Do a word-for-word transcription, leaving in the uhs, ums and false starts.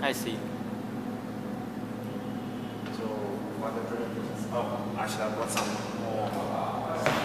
I see. So, what the drink is? Oh, actually, I've got some more.